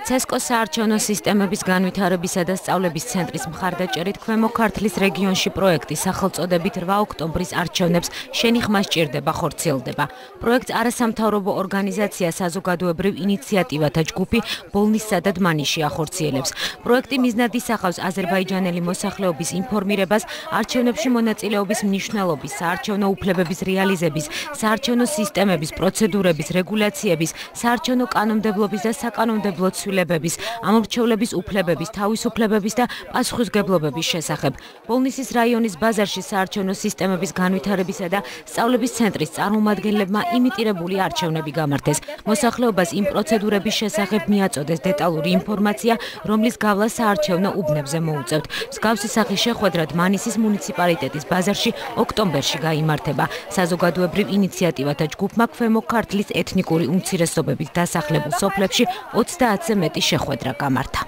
CESCO-ს საარჩევნო სისტემების განვითარებისა და სწავლების ცენტრის მხარდაჭერით ქვემო ქართლის რეგიონში პროექტი სახელწოდებით 8 ოქტომბრის არჩევნებს შენი ხმა სჭირდება ხორციელდება. პროექტს არასამთავრობო ორგანიზაცია საზოგადოებრივ ინიციატივათა ჯგუფი ბოლნისსა და დმანისში ახორციელებს. პროექტი მიზნად ისახავს აზერბაიჯანელი მოსახლეობის ინფორმირებას, არჩევნებში მონაწილეობის მნიშვნელობის, საარჩევნო უფლებების რეალიზების, საარჩევნო სისტემების, პროცედურების, რეგულაციების, საარჩევნო კანონმდებლობის და საკანონმდებლო ცვლილებების, ამორჩევლების უფლებების, თავისუფლებების და პასუხისმგებლობების შესახებ. ბოლნისის რაიონის ბაზარში საარჩევნო სისტემების განვითარებისა და სწავლების ცენტრის წარმომადგენლებმა იმიტირებული არჩევნები გამართეს. მოსახლეობას იმ პროცედურების შესახებ მიაწოდეს დეტალური ინფორმაცია, რომლის გავლა საარჩევნო უბნებზე მოუწევთ. მსგავსი სახის შეხვედრა დმანისის მუნიციპალიტეტის ბაზარში ოქტომბერში გაიმართება. საზოგადოებრივ ინიციატივათა ჯგუფმა ქვემო ქართლის ეთნიკური უმცირესობებით დასახლებულ სოფლებში 30-ზე მეტი შეხვედრა გამართა.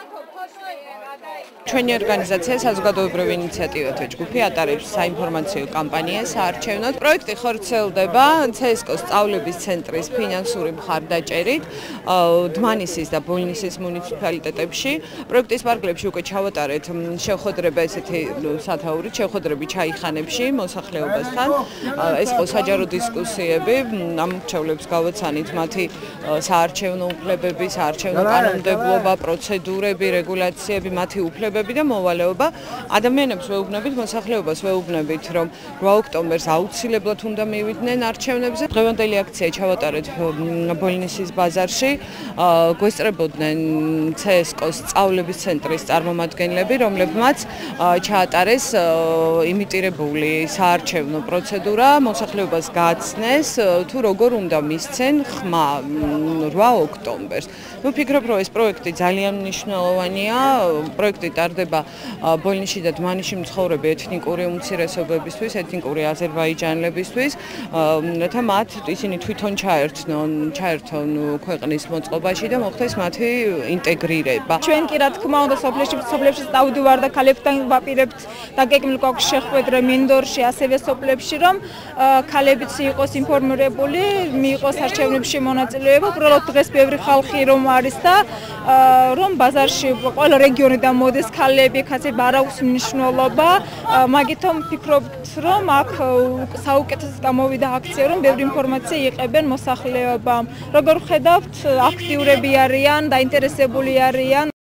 ჩვენი ორგანიზაცია საზოგადოებრივი ინიციატივათა ჯგუფი ატარებს საინფორმაციო კამპანიას საარჩევნოდ. პროექტი ხორციელდება CESCO-ს სწავლების ცენტრის ფინანსური მხარდაჭერით დმანისის და ბოლნისის მუნიციპალიტეტებში. პროექტის პარკლებში უკვე ჩავატარეთ შეხვედრება ესეთი სათაურით, შეხვედრები ჩაიხანებში მოსახლეობასთან. ეს იყო საჯარო დისკუსიები, ამორჩევლებს გავაცანით მათი საარჩევნო უფლებები, საარჩევნო კანონმდებლობა, პროცედურები, რეგულაციები, მათი უფლებები და მოვალეობა. ადამიანებს ვეუბნებით, მოსახლეობას ვეუბნებით, რომ 8 ოქტომბერს აუცილებლად უნდა მივიდნენ არჩევნებზე. დღევანდელი აქცია ჩავატარეთ ბოლნისის ბაზარში. გვესწრებოდნენ CESCO-ს სწავლების ცენტრის წარმომადგენლები, რომლებმაც ჩაატარეს იმიტირებული საარჩევნო პროცედურა, მოსახლეობას გააცნეს, თუ როგორ უნდა მისცენ ხმა 8 ოქტომბერს. ვფიქრობ, რომ ეს პროექტი ძალიან მნიშვნელოვანია. პროექტი ტარდება ბოლნისში და დმანისში მცხოვრები ეთნიკური უმცირესობებისთვის, ეთნიკური აზერბაიჯანელებისთვის, რათა მათ ისინი თვითონ ჩაერთონ ქვეყნის მოწყობაში და მოხდეს მათი ინტეგრირება. ჩვენ კი რა თქმა უნდა სოფლებში წავდივარ და ქალებთან ვაპირებთ დაგეგმილ გვაქვს შეხვედრა მინდორში, ასევე სოფლებში, რომ ქალებიც იყოს ინფორმირებული, მიიღოს არჩევნებში მონაწილეობა. უბრალოდ დღეს ბევრი ხალხი რომ არის და რომ ბაზარში ყველა რეგიონიდან მოდის ქალები, კაცები არ აქვს მნიშვნელობა. მაგითომ ვფიქრობთ, რომ აქ საუკეთესოდ გამოვიდა აქცია, რომ ბევრი ინფორმაცია იღებენ მოსახლეობამ. როგორ ხედავთ, აქტიურები არიან, დაინტერესებული არიან.